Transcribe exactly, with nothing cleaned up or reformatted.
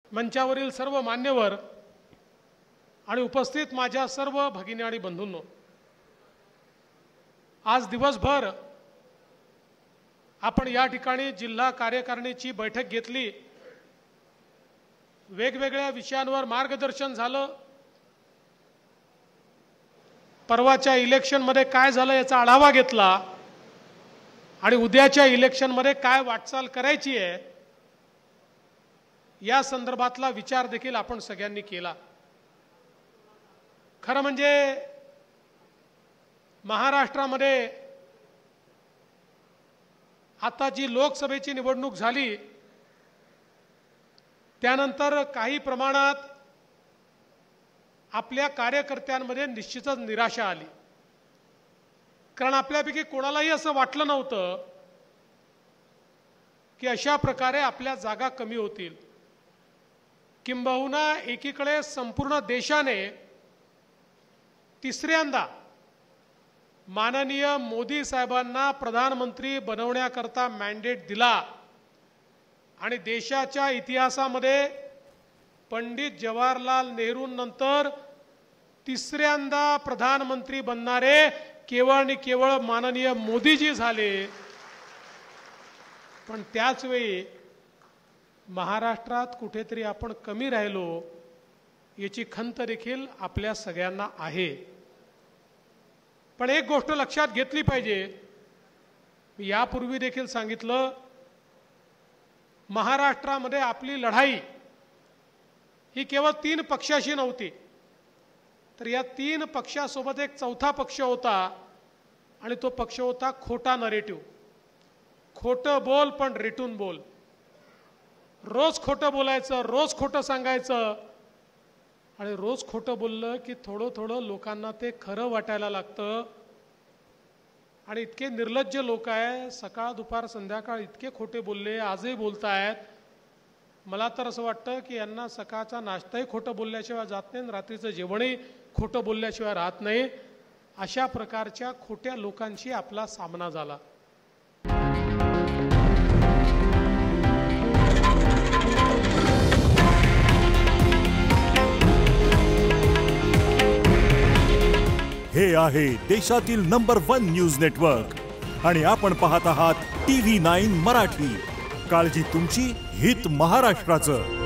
मंचावरील सर्व मान्यवर आणि उपस्थित माझ्या सर्व भगिनी आणि बंधूंनो, आज दिवसभर आपण या ठिकाणी जिल्हा कार्यकारिणीची बैठक घेतली। वेगवेगळ्या विषयांवर मार्गदर्शन झालं। परवाच्या इलेक्शन मध्ये काय झालं याचा आढावा घेतला आणि उद्याच्या इलेक्शन मध्ये काय वाटचाल करायची आहे या संदर्भातला विचार देखील आपण सगळ्यांनी केला। खरं म्हणजे महाराष्ट्रामध्ये आता जी लोकसभेची निवडणूक झाली त्यानंतर काही प्रमाणात आपल्या कार्यकर्त्यांमध्ये निश्चितच निराशा आली, कारण आपल्यापैकी कोणालाही असं वाटलं नव्हतं की अशा प्रकारे आपल्या जागा कमी होतील। किंबहुना एकीकडे संपूर्ण देशाने तिसऱ्यांदा माननीय मोदी साहेबांना प्रधानमंत्री बनवण्याकरता मॅन्डेट दिला आणि देशाच्या इतिहासामध्ये पंडित जवाहरलाल नेहरूंनंतर तिसऱ्यांदा प्रधानमंत्री बनणारे केवळ आणि केवळ माननीय मोदीजी झाले। पण त्याच वेळी महाराष्ट्रात कुठेतरी आपण कमी राहिलो याची खंत देखील आपल्या सगळ्यांना आहे। पण एक गोष्ट लक्षात घेतली पाहिजे, मी यापूर्वी देखील सांगितलं, महाराष्ट्रामध्ये आपली लढाई ही केवळ तीन पक्षाशी नव्हती, तर या तीन पक्षासोबत एक चौथा पक्ष होता आणि तो पक्ष होता खोटा नरेटिव्ह। खोटं बोल पण रेटून बोल, रोज खोटं बोलायचं, रोज खोटं सांगायचं आणि रोज खोटं बोललं की थोडं थोडं लोकांना ते खरं वाटायला लागतं। आणि इतके निर्लज्ज लोक आहे, सकाळ दुपार संध्याकाळ इतके खोटे बोलले, आजही बोलतायत। मला तर असं वाटतं की यांना सकाळचा नाश्ताही खोटं बोलल्याशिवाय जात नाही, रात्रीचं जेवणही खोटं बोलल्याशिवाय राहत नाही। अशा प्रकारच्या खोट्या लोकांशी आपला सामना झाला। हे आहे देशातील नंबर वन न्यूज नेटवर्क आणि आपण पाहत आहात टीव्ही नाईन मराठी। काळजी तुमची, हित महाराष्ट्राचं।